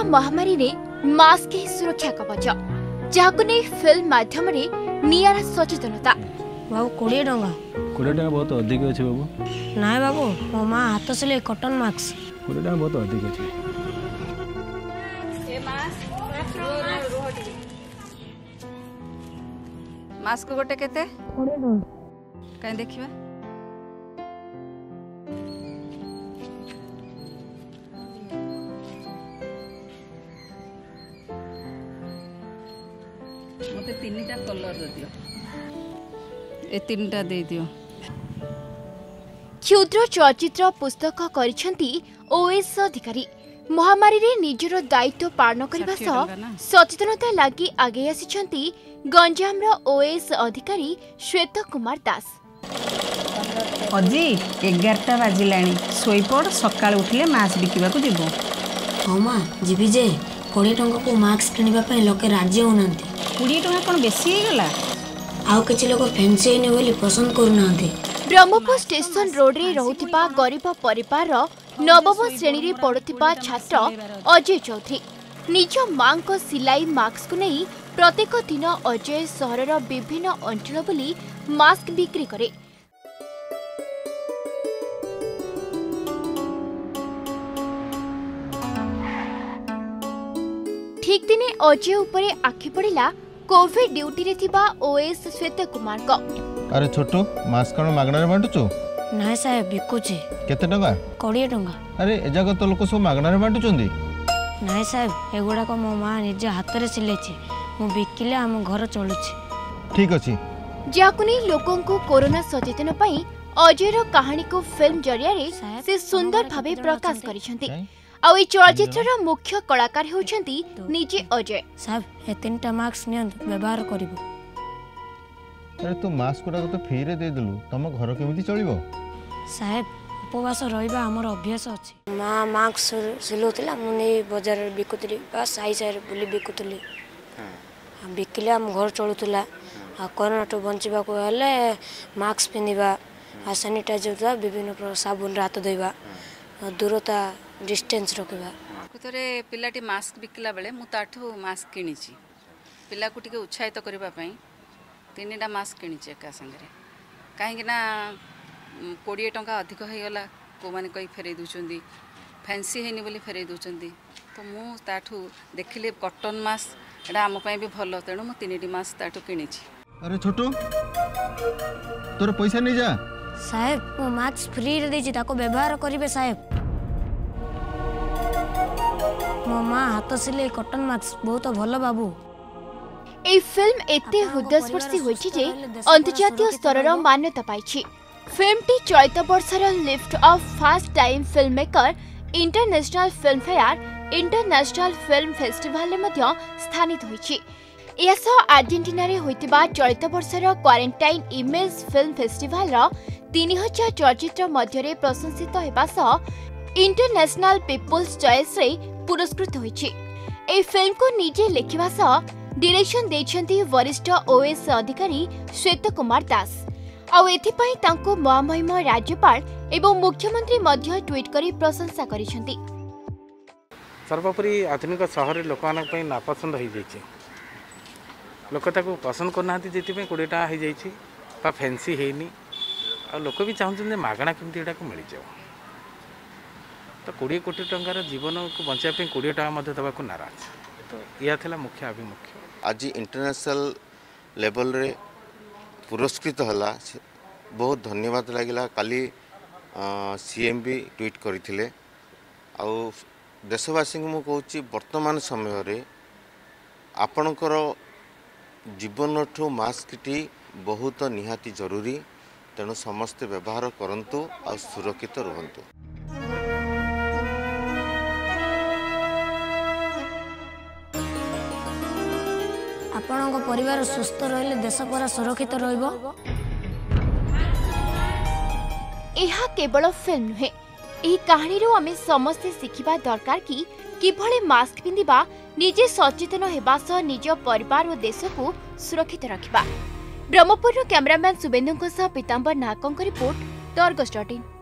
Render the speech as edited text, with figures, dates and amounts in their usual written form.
महामारी रे मास्क ही सुरक्षा कवच जहां नहीं फिल्म माध्यम रे नियारा सचेतनता। बाबू 20 टंका 20 टंका बहुत अधिक अच्छे बाबू ना बाबू मो माँ हाथ से कटन मास्क 20 टंका बहुत अधिक अच्छे। मास्क गोटे केते 20 टंका कहीं देखिबा मते तीनटा कलर दियो ए तीनटा दे दियो। क्षुद्र चलचित्र पुस्तक करिसेंती ओएस अधिकारी महामारी रे निजर दायित्व पालन करबा सह सचेतनता लागि आगे आसिछंती गंजाम रो ओएस अधिकारी श्वेत कुमार दास। अजी 11टा बाजिलाणी सोईपड़ सकाळ उठिले मास्क बिकिबा को जीवो। हाँ माँ जीवी जे 20 टंका को मास्क किनिबा लोके राजी होनांती। 20 टंका कौन बेसी गला आउ किछि लोक फैंसी हेने बोली पसंद करूनांती। ब्रह्मपुर स्टेशन रोड रे रहुतिबा गरीब परिवार नवम श्रेणी रे पढ़ुतिबा छात्र अजय चौधरी निज मां को सिलाई मास्क को नहीं प्रत्येक दिन अजय सहरर विभिन्न अंचल बुली मास्क बिक्री करे। ठीक दिने अजय उपरे आखि पड़िला कोविड ड्यूटी रे थिबा ओएस श्वेत कुमार को। अरे छोटू मास्क कौन मागणार बांटुचु? ना साहेब बिकुचे। केते टंका? 20 टंका। अरे ए जगह तो लोक सब मागणार बांटुचंदी। ना साहेब एगुड़ा को मो मां निज हाथ रे सिलेछि मु बिकिले हम घर चलुछि। ठीक अछि। जाकुनी लोकों को कोरोना सचेतन पई अजयर कहानी को फिल्म जरिया रे से सुंदर भाबे प्रकाश करिसेंती। आ ई चलचित्रर मुख्य कलाकार होउछंती निजे अजय। साहब ए तीनटा मास्क नियंत व्यवहार करिवो। अरे तू मास्क कोटा तो फ्री रे दे देलु तम घर केमिति चलिवो? साहेब उपवास रहिबा हमर अभ्यास अछि। मां मास्क सिलोतिला मुने बाजार बिकुतली बा साई साई बुली बिकुतली। हम बिकिले हम घर चलुतला आ कोरोना तो बंचिबा को हले मास्क पिनिबा आ सैनिटाइजर दा विभिन्न प्रकार साबुन हाथ धोइबा दूरता डिस्टेंस रखिबा। कुतरे पिलाटी मास्क बिकला बेले मु ताठू मास्क किनिची पिला को टिके उत्साहित करबा पई 3टा मास्क किनिची एका संगे काहे ना 20 टंका अधिक हो गला को माने कई फेरै दुचंदी फैंसी हेनी बोली फेरै दुचंदी तो मु ताठू देखिले कॉटन मास्क एडा हम पई भी भलो तेनु मु 3टी मास्क ताठू किनिची। अरे छोटू तोर पैसा नहीं जा। साहेब मो मास्क फ्री रे देछि ताको व्यवहार करिवे साहेब। मो मां हाथ सिले कॉटन मास्क बहुत भलो बाबू। ए फिल्म एते हृदयस्पर्शी होइछि जे अंतर्जातीय स्तरर मान्यता पाइछि। फिल्मटी चलित वर्षर lift off first time film maker international film fair international film festival मध्य स्थानित होइछि। एसो अर्जेंटीना रे होइतिबा चलित वर्षर क्वारंटाइन इमेज फिल्म फेस्टिवल 3000 चलचित्र मध्य रे प्रशंसित हेबा सह इंटरनेशनल पीपल्स चॉइस रे पुरस्कृत होइछि। ए फिल्म को निजे लेखिबा सह डायरेक्शन देछंती वरिष्ठ ओएस अधिकारी श्वेत कुमार दास। आ एथिपई तांको महामहिम राज्यपाल एवं मुख्यमंत्री मध्य ट्वीट करी प्रशंसा करिसेंती। सर्वोपरि आधुनिक सहर लोकान पई नापसंद हो जाइए लोक ताको पसंद करना जेति 20 टका हो जाइए बा फैंसी हेनी आ लोक भी चाहते मागणा केमती एटा को मिल जाओ तो 20 कोटी टंकार जीवन को बचाई 20 टका मध्य देवा को नाराज तो यह थिला मुख्य अभिमुख्य। आज इंटरनेशनल लेवल रे पुरस्कृत होला बहुत धन्यवाद लगिला। काली सीएम भी ट्वीट करथिले आ देशवासी को कहूँ वर्तमान समय रे आपणकर जीवन ठू मास्क टी बहुत निहाती जरूरी तेणु समस्ते व्यवहार करंतु आ सुरक्षित रहंतु। आपणक परिवार सुस्थ रहिले देश पूरा सुरक्षित रहइबो। एहा केवल फिल्म नुहे एही कहानी रो आमे समस्ते सिखिबा दरकार कि किभळे मास्क पिंदिबा निजे सचेतन हेबा सह निज परिवार और देश को सुरक्षित रखिबा। ब्रह्मपुर कैमरामैन सुबेन्दु पीताम्बर नाहक रिपोर्ट द अर्गस.in।